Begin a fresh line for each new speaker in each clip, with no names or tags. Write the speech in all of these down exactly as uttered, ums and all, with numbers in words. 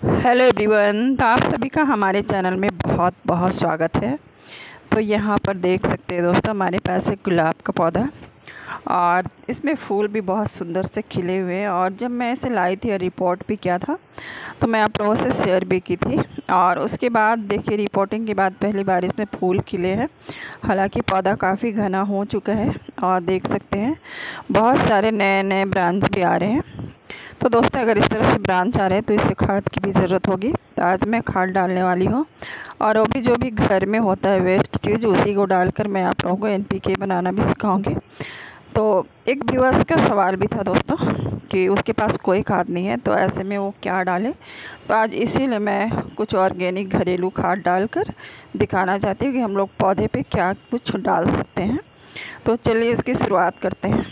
Hello everyone, तो आप सभी का हमारे चैनल में बहुत बहुत स्वागत है। तो यहाँ पर देख सकते हैं दोस्तों, हमारे पास एक गुलाब का पौधा और इसमें फूल भी बहुत सुंदर से खिले हुए हैं। और जब मैं इसे लाई थी और रिपोर्ट भी किया था तो मैं आप लोगों से शेयर भी की थी। और उसके बाद देखिए, रिपोर्टिंग के बाद पहली बार इसमें फूल खिले हैं। हालांकि पौधा काफ़ी घना हो चुका है और देख सकते हैं बहुत सारे नए नए ब्रांच भी आ रहे हैं। तो दोस्तों, अगर इस तरह से ब्रांच आ रहे हैं तो इसे खाद की भी ज़रूरत होगी। तो आज मैं खाद डालने वाली हूँ और वो भी जो भी घर में होता है वेस्ट चीज़, उसी को डालकर मैं आप लोगों को एन पी के बनाना भी सिखाऊंगी। तो एक व्यूअर्स का सवाल भी था दोस्तों कि उसके पास कोई खाद नहीं है, तो ऐसे में वो क्या डाले। तो आज इसीलिए मैं कुछ ऑर्गेनिक घरेलू खाद डालकर दिखाना चाहती हूँ कि हम लोग पौधे पे क्या कुछ डाल सकते हैं। तो चलिए इसकी शुरुआत करते हैं।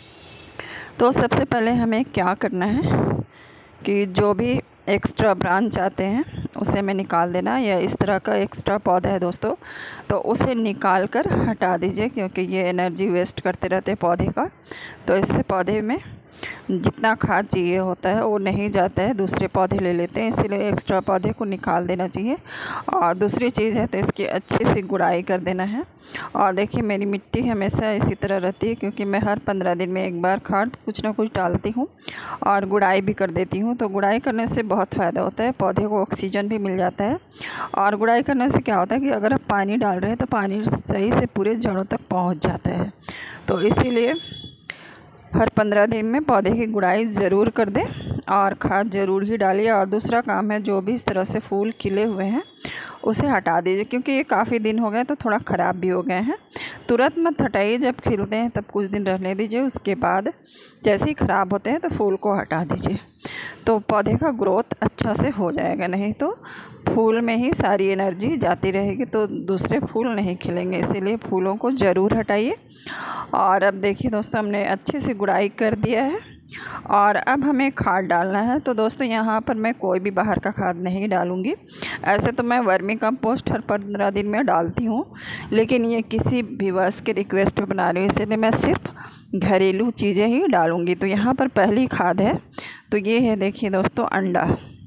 तो सबसे पहले हमें क्या करना है कि जो भी एक्स्ट्रा ब्रांच आते हैं उसे हमें निकाल देना। या इस तरह का एक्स्ट्रा पौधा है दोस्तों, तो उसे निकाल कर हटा दीजिए, क्योंकि ये एनर्जी वेस्ट करते रहते हैं पौधे का। तो इससे पौधे में जितना खाद चाहिए होता है वो नहीं जाता है, दूसरे पौधे ले लेते हैं। इसीलिए एक्स्ट्रा पौधे को निकाल देना चाहिए। और दूसरी चीज़ है तो इसकी अच्छे से गुड़ाई कर देना है। और देखिए, मेरी मिट्टी हमेशा इसी तरह रहती है, क्योंकि मैं हर पंद्रह दिन में एक बार खाद कुछ ना कुछ डालती हूँ और गुड़ाई भी कर देती हूँ। तो गुड़ाई करने से बहुत फ़ायदा होता है, पौधे को ऑक्सीजन भी मिल जाता है। और गुड़ाई करने से क्या होता है कि अगर आप पानी डाल रहे हैं तो पानी सही से पूरे जड़ों तक पहुँच जाता है। तो इसीलिए हर पंद्रह दिन में पौधे की गुड़ाई ज़रूर कर दें और खाद ज़रूर ही डालिए। और दूसरा काम है, जो भी इस तरह से फूल खिले हुए हैं उसे हटा दीजिए, क्योंकि ये काफ़ी दिन हो गए तो थोड़ा ख़राब भी हो गए हैं। तुरंत मत हटाइए, जब खिलते हैं तब कुछ दिन रहने दीजिए। उसके बाद जैसे ही ख़राब होते हैं तो फूल को हटा दीजिए, तो पौधे का ग्रोथ अच्छा से हो जाएगा। नहीं तो फूल में ही सारी एनर्जी जाती रहेगी तो दूसरे फूल नहीं खिलेंगे। इसीलिए फूलों को ज़रूर हटाइए। और अब देखिए दोस्तों, हमने अच्छे से गुड़ाई कर दिया है और अब हमें खाद डालना है। तो दोस्तों, यहाँ पर मैं कोई भी बाहर का खाद नहीं डालूँगी। ऐसे तो मैं वर्मी कंपोस्ट हर पंद्रह दिन में डालती हूँ, लेकिन ये किसी व्यूअर्स के रिक्वेस्ट पर बना रही हूँ, इसलिए मैं सिर्फ घरेलू चीज़ें ही डालूँगी। तो यहाँ पर पहली खाद है, तो ये है देखिए दोस्तों, अंडा।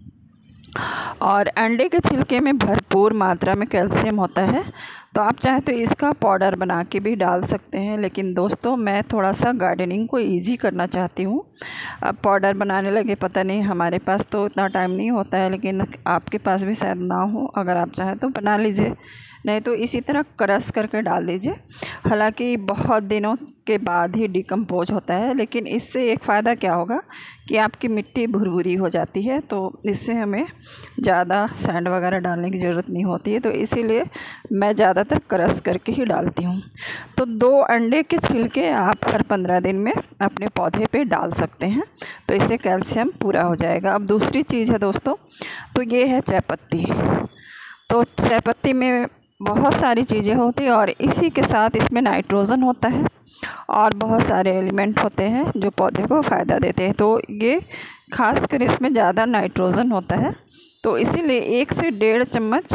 और अंडे के छिलके में भरपूर मात्रा में कैल्शियम होता है। तो आप चाहें तो इसका पाउडर बना के भी डाल सकते हैं, लेकिन दोस्तों मैं थोड़ा सा गार्डनिंग को इजी करना चाहती हूँ। अब पाउडर बनाने लगे, पता नहीं, हमारे पास तो इतना टाइम नहीं होता है, लेकिन आपके पास भी शायद ना हो। अगर आप चाहें तो बना लीजिए, नहीं तो इसी तरह क्रश करके डाल दीजिए। हालांकि बहुत दिनों के बाद ही डिकम्पोज होता है, लेकिन इससे एक फ़ायदा क्या होगा कि आपकी मिट्टी भुरभुरी हो जाती है। तो इससे हमें ज़्यादा सैंड वगैरह डालने की ज़रूरत नहीं होती है। तो इसीलिए मैं ज़्यादातर क्रश करके ही डालती हूँ। तो दो अंडे के छिलके आप हर पंद्रह दिन में अपने पौधे पे डाल सकते हैं, तो इससे कैल्शियम पूरा हो जाएगा। अब दूसरी चीज़ है दोस्तों, तो ये है चाय पत्ती। तो चाय पत्ती में बहुत सारी चीज़ें होती हैं और इसी के साथ इसमें नाइट्रोजन होता है और बहुत सारे एलिमेंट होते हैं जो पौधे को फ़ायदा देते हैं। तो ये खासकर इसमें ज़्यादा नाइट्रोजन होता है, तो इसीलिए एक से डेढ़ चम्मच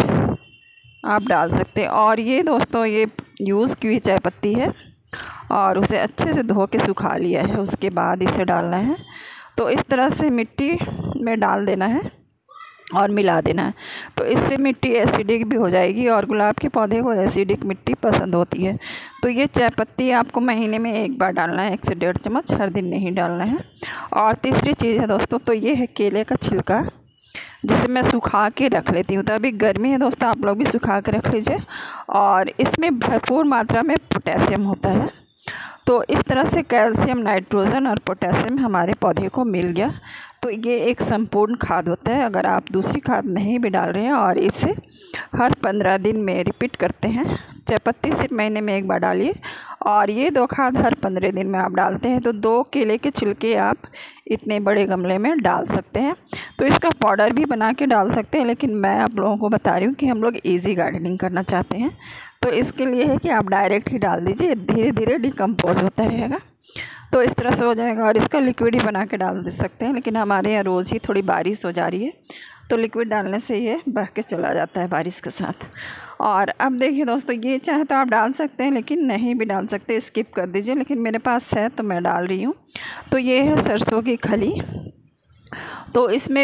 आप डाल सकते हैं। और ये दोस्तों, ये यूज़ की हुई चाय पत्ती है और उसे अच्छे से धो के सुखा लिया है, उसके बाद इसे डालना है। तो इस तरह से मिट्टी में डाल देना है और मिला देना है। तो इससे मिट्टी एसिडिक भी हो जाएगी और गुलाब के पौधे को एसिडिक मिट्टी पसंद होती है। तो ये चाय पत्ती आपको महीने में एक बार डालना है, एक से डेढ़ चम्मच, हर दिन नहीं डालना है। और तीसरी चीज़ है दोस्तों, तो ये है केले का छिलका, जिसे मैं सुखा के रख लेती हूँ। तो अभी गर्मी है दोस्तों, आप लोग भी सुखा के रख लीजिए। और इसमें भरपूर मात्रा में पोटेशियम होता है। तो इस तरह से कैल्शियम, नाइट्रोजन और पोटेशियम हमारे पौधे को मिल गया। तो ये एक संपूर्ण खाद होता है। अगर आप दूसरी खाद नहीं भी डाल रहे हैं और इसे हर पंद्रह दिन में रिपीट करते हैं, चाय पत्ती सिर्फ महीने में एक बार डालिए और ये दो खाद हर पंद्रह दिन में आप डालते हैं, तो दो केले के छिलके आप इतने बड़े गमले में डाल सकते हैं। तो इसका पाउडर भी बना के डाल सकते हैं, लेकिन मैं आप लोगों को बता रही हूँ कि हम लोग ईजी गार्डनिंग करना चाहते हैं। तो इसके लिए है कि आप डायरेक्ट ही डाल दीजिए, धीरे धीरे डिकम्पोज होता रहेगा। तो इस तरह से हो जाएगा। और इसका लिक्विड ही बना के डाल दे सकते हैं, लेकिन हमारे यहाँ रोज़ ही थोड़ी बारिश हो जा रही है, तो लिक्विड डालने से ये बह के चला जाता है बारिश के साथ। और अब देखिए दोस्तों, ये चाहे तो आप डाल सकते हैं, लेकिन नहीं भी डाल सकते, स्किप कर दीजिए। लेकिन मेरे पास है तो मैं डाल रही हूँ। तो ये है सरसों की खली। तो इसमें भी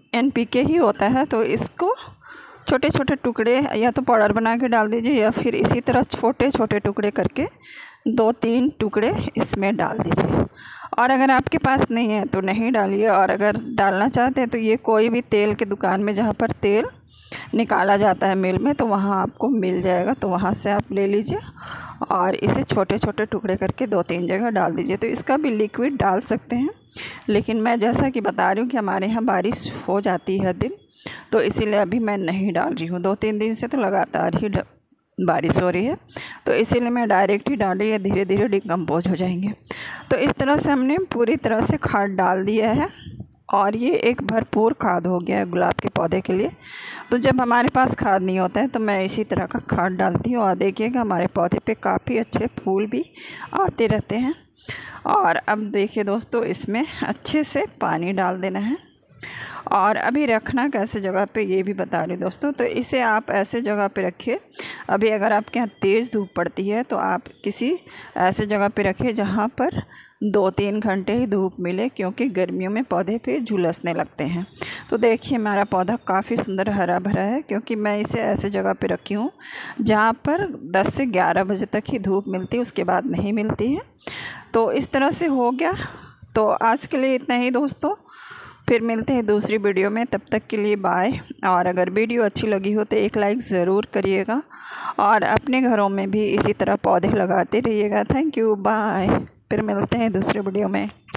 एन पी के ही होता है। तो इसको छोटे छोटे टुकड़े या तो पाउडर बना के डाल दीजिए या फिर इसी तरह छोटे छोटे टुकड़े करके दो तीन टुकड़े इसमें डाल दीजिए। और अगर आपके पास नहीं है तो नहीं डालिए, और अगर डालना चाहते हैं तो ये कोई भी तेल के दुकान में जहाँ पर तेल निकाला जाता है मिल में, तो वहाँ आपको मिल जाएगा, तो वहाँ से आप ले लीजिए और इसे छोटे छोटे टुकड़े करके दो तीन जगह डाल दीजिए। तो इसका भी लिक्विड डाल सकते हैं, लेकिन मैं जैसा कि बता रही हूँ कि हमारे यहाँ बारिश हो जाती है दिन, तो इसीलिए अभी मैं नहीं डाल रही हूँ। दो तीन दिन से तो लगातार ही बारिश हो रही है, तो इसीलिए मैं डायरेक्ट ही डाल रही है, धीरे धीरे डिकम्पोज हो जाएंगे। तो इस तरह से हमने पूरी तरह से खाद डाल दिया है और ये एक भरपूर खाद हो गया है गुलाब के पौधे के लिए। तो जब हमारे पास खाद नहीं होता है तो मैं इसी तरह का खाद डालती हूँ, और देखिएगा हमारे पौधे पे काफ़ी अच्छे फूल भी आते रहते हैं। और अब देखिए दोस्तों, इसमें अच्छे से पानी डाल देना है। और अभी रखना कैसे जगह पे ये भी बता रही दोस्तों। तो इसे आप ऐसे जगह पे रखिए, अभी अगर आपके यहाँ तेज़ धूप पड़ती है तो आप किसी ऐसे जगह पे रखिए जहाँ पर दो तीन घंटे ही धूप मिले, क्योंकि गर्मियों में पौधे पे झुलसने लगते हैं। तो देखिए हमारा पौधा काफ़ी सुंदर हरा भरा है, क्योंकि मैं इसे ऐसे जगह पे रखी हूँ जहाँ पर दस से ग्यारह बजे तक ही धूप मिलती है, उसके बाद नहीं मिलती है। तो इस तरह से हो गया। तो आज के लिए इतना ही दोस्तों, फिर मिलते हैं दूसरी वीडियो में, तब तक के लिए बाय। और अगर वीडियो अच्छी लगी हो तो एक लाइक ज़रूर करिएगा, और अपने घरों में भी इसी तरह पौधे लगाते रहिएगा। Thank you, bye. फिर मिलते हैं दूसरे वीडियो में।